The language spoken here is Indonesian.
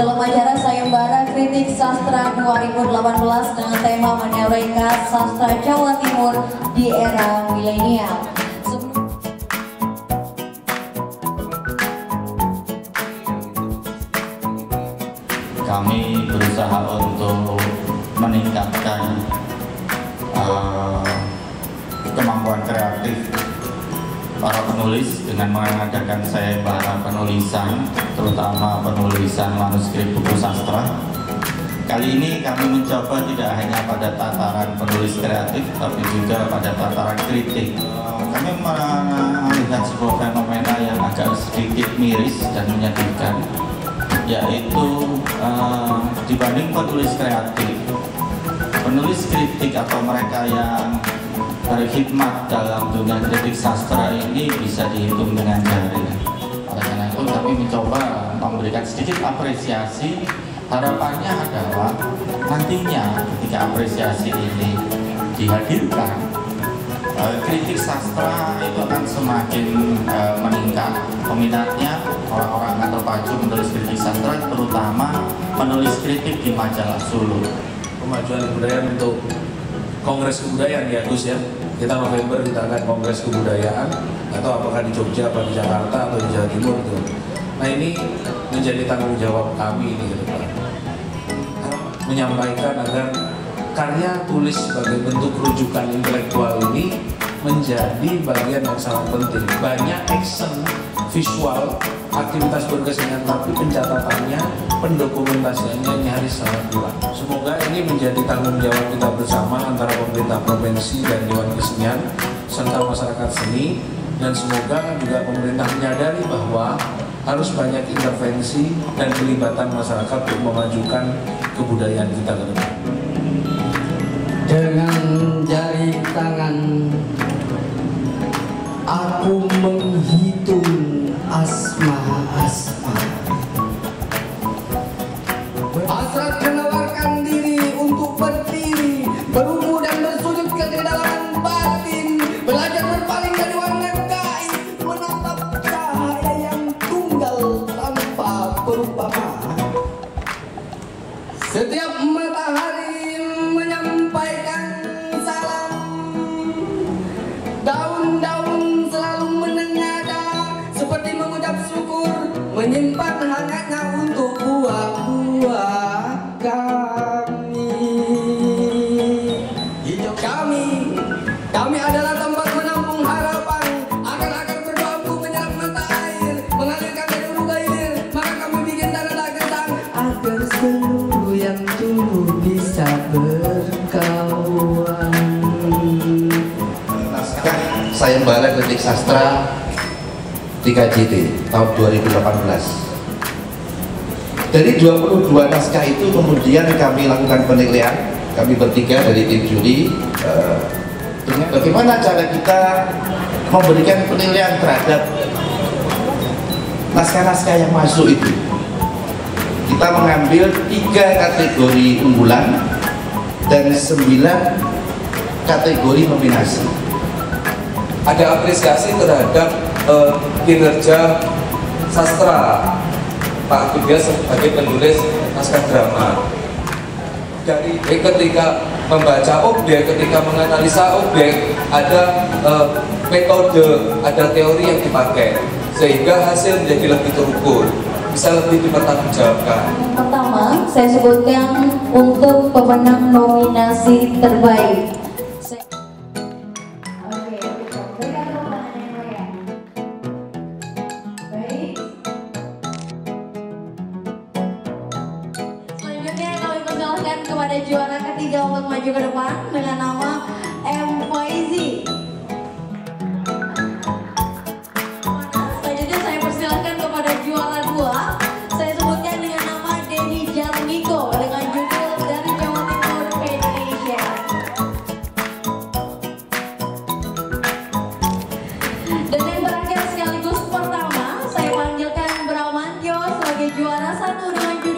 dalam acara Sayembara Kritik Sastra 2018 dengan tema menyelesaikan sastra Jawa Timur di era milenial. Kami berusaha untuk meningkatkan kemampuan kreatif para penulis dengan mengadakan sayembara penulisan, terutama penulisan manuskrip buku sastra. Kali ini kami mencoba tidak hanya pada tataran penulis kreatif, tapi juga pada tataran kritik. Kami melihat sebuah fenomena yang agak sedikit miris dan menyedihkan, yaitu dibanding penulis kreatif, penulis kritik atau mereka yang berkhidmat dalam dunia kritik sastra ini bisa dihitung dengan jari. Oleh karena itu kami mencoba memberikan sedikit apresiasi. Harapannya adalah nantinya ketika apresiasi ini dihadirkan, kritik sastra itu akan semakin meningkat peminatnya. Orang-orang akan terpacu menulis kritik sastra, terutama menulis kritik di majalah Sulu. Kemajuan kebudayaan untuk Kongres Kebudayaan ya Gus ya. Kita November kita akan Kongres Kebudayaan, atau apakah di Jogja, atau di Jakarta, atau di Jawa Timur gitu. Nah ini menjadi tanggung jawab kami ini ke depan, menyampaikan agar karya tulis sebagai bentuk rujukan intelektual ini menjadi bagian yang sangat penting. Banyak action visual, aktivitas berkesenian, tapi pencatatannya, pendokumentasiannya nyaris sangat kurang. Semoga ini menjadi tanggung jawab kita bersama antara pemerintah provinsi dan Dewan Kesenian serta masyarakat seni, dan semoga juga pemerintah menyadari bahwa harus banyak intervensi dan pelibatan masyarakat untuk memajukan kebudayaan kita ke depan. Dengan jari tangan aku menghitung asma-asma, hasrat menawarkan diri untuk berdiri, berumur dan bersujud ke kedalaman batin, belajar berpaling dari warna gaib, menatap cahaya yang tunggal tanpa perubahan. Setiap matahari menyampaikan salam, daun-daun selalu menengadah seperti mengucap syukur, menyimpan hangatnya untuk buah-buah kami. Hidup kami adalah tempat menampung harapan, akan berdoa untuk menyerap mata air, mengalirkan dari hulu ke hilir. Maka kami bikin tanda gentang agar seluruh yang tumbuh bisa berkawan. Sayembara Kritik Sastra 3JT tahun 2018. Dari 22 naskah itu kemudian kami lakukan penilaian, kami bertiga dari tim juri, dengan bagaimana cara kita memberikan penilaian terhadap naskah-naskah yang masuk itu. Kita mengambil 3 kategori unggulan dan 9 kategori nominasi. Ada apresiasi terhadap kinerja sastra Pak Budia sebagai penulis naskah drama. Dari ketika membaca objek, ketika menganalisa objek, ada metode, ada teori yang dipakai, sehingga hasil menjadi lebih terukur, bisa lebih dipertanggungjawabkan. Pertama, saya sebutkan untuk pemenang nominasi terbaik. Kepada juara ketiga untuk maju ke depan dengan nama M. Faizi. Selanjutnya saya persilahkan kepada juara 2. Saya sebutkan dengan nama Denny Jalmiko dengan judul Dari Jawa Timur ke Indonesia. Dan yang terakhir sekaligus pertama, saya panggilkan Bramantyo sebagai juara 1 dengan judul